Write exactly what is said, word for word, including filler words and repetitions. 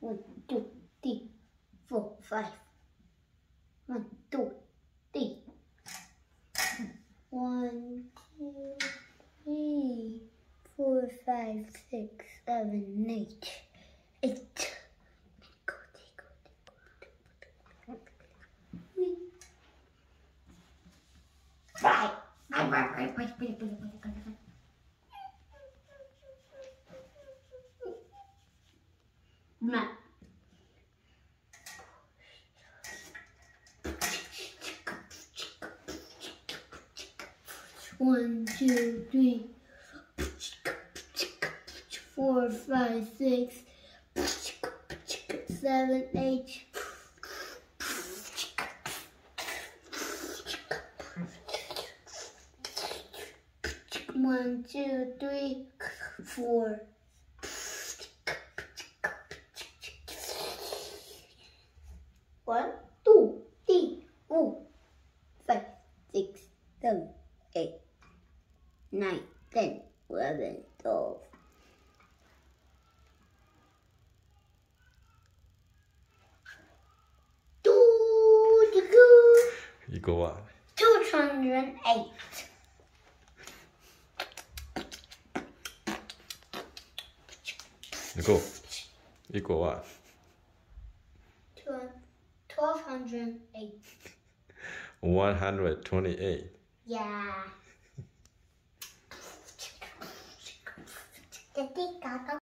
One, two, three, four, five. One, two, three. One, two, three, four, five, six, seven, eight. Eight. Five. Nine. One, two, three, four, five, six, seven, eight. One, two, three, four. One, two, three, four, five, six, seven, eight, nine, ten, eleven, twelve. Two to go. 이거 와. Two hundred eight. 이거 이거 와. Twelve hundred eight. one hundred twenty-eight. Yeah.